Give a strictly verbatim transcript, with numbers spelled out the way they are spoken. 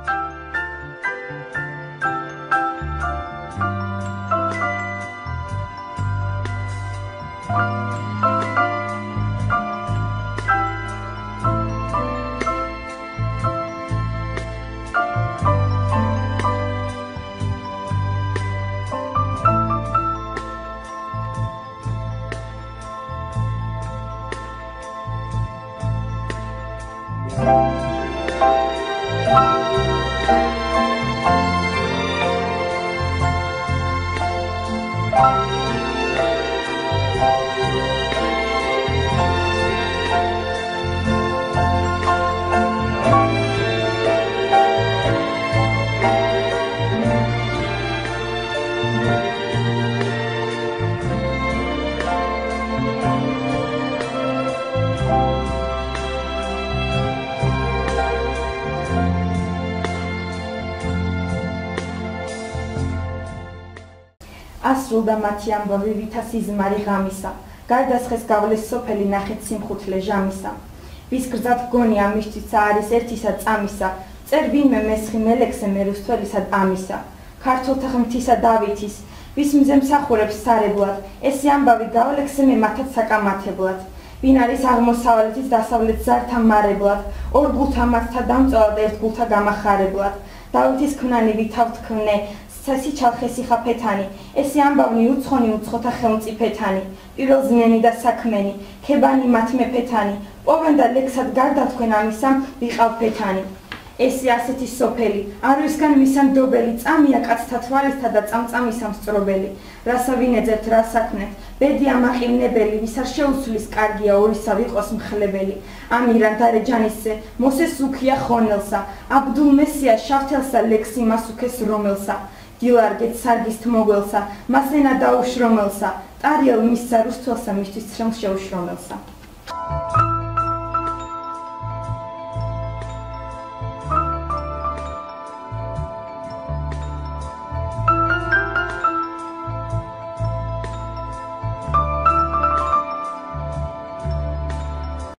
ასრულდა მათი ამბავი ვითა სიზმარი ღამისა, გარდასხეს გავლეს სოფელი ნახეთ სიმხუთლე ჟამისა. ვის გრძად გონია მისთვის არის ერთისა წამისა, წერ ვინმე მესხი მელექსე მე რუსთველისად ამისა. ქართველთა ღმრთისა დავითის, ვის მზე მსახურებს სარებლად, ესე ამბავი გავლექსე მე მათად საკამათებლად. ვინ არის აღმოსავლეთის დასავლეთ ზართა მარებლად, ორ გულთა მათთა დამწვალად ერთ გულთა გამახარებლად. დავითის ქმნანი ვითავ თქმნე, Sasi chalxesi xapetani, esi ambavni utsxoni utsxota xelmtsipetani, პირველზნიანი და საქმენი, ქებანი მათ მეფეთანი, პოვენ და ლექსად გარდა თქვენ ამისამ ვიყავ ფეთანი. ესი ასეთი სოფელი, არვისგან მისამ დობელი, წამია კაცთა თვალისთა და წამწამისამ სწრობელი. რასა ვინეძებთ, რა საქმეთ, ბედია მაყივნებელი, ვის არ შეუსulis კარგია ორისა ვიყოს მხლებელი. ამირან დარეჯანისზე, მოსეს უქია ხონელსა, აბდულ მესია შავთელსა ლექსი მას უქეს რომელსა. დილარგეთ სარგისთ მოგველსა, მასენა დაუშრომელსა, ტარიელ მისცა რუსთველსა მისთვის ცრემლს შეუშრომელსა.